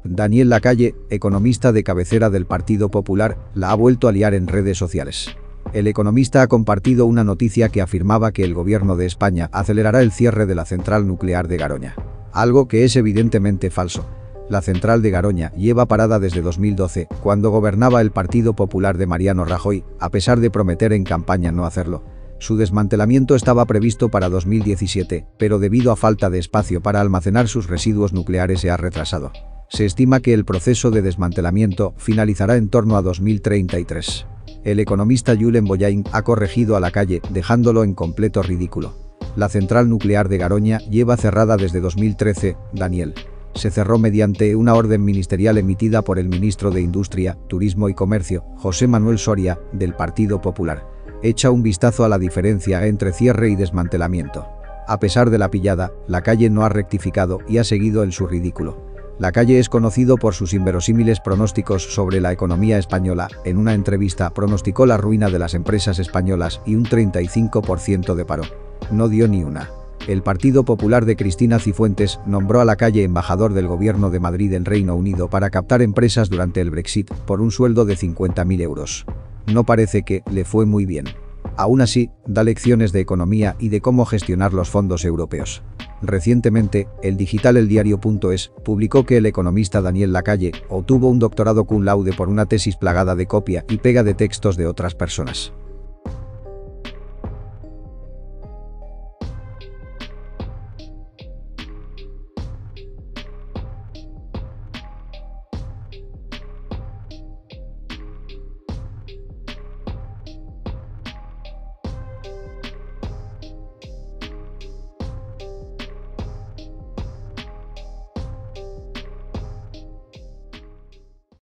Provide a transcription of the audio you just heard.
Daniel Lacalle, economista de cabecera del Partido Popular, la ha vuelto a liar en redes sociales. El economista ha compartido una noticia que afirmaba que el gobierno de España acelerará el cierre de la central nuclear de Garoña. Algo que es evidentemente falso. La central de Garoña lleva parada desde 2012, cuando gobernaba el Partido Popular de Mariano Rajoy, a pesar de prometer en campaña no hacerlo. Su desmantelamiento estaba previsto para 2017, pero debido a falta de espacio para almacenar sus residuos nucleares se ha retrasado. Se estima que el proceso de desmantelamiento finalizará en torno a 2033. El economista Julen Bollain ha corregido a Lacalle, dejándolo en completo ridículo. La central nuclear de Garoña lleva cerrada desde 2013, Daniel. Se cerró mediante una orden ministerial emitida por el ministro de Industria, Turismo y Comercio, José Manuel Soria, del Partido Popular. Echa un vistazo a la diferencia entre cierre y desmantelamiento. A pesar de la pillada, Lacalle no ha rectificado y ha seguido en su ridículo. Lacalle es conocido por sus inverosímiles pronósticos sobre la economía española. En una entrevista pronosticó la ruina de las empresas españolas y un 35% de paro. No dio ni una. El Partido Popular de Cristina Cifuentes nombró a Lacalle embajador del Gobierno de Madrid en Reino Unido para captar empresas durante el Brexit por un sueldo de 50.000 euros. No parece que le fue muy bien. Aún así, da lecciones de economía y de cómo gestionar los fondos europeos. Recientemente, el digital eldiario.es publicó que el economista Daniel Lacalle obtuvo un doctorado cum laude por una tesis plagada de copia y pega de textos de otras personas.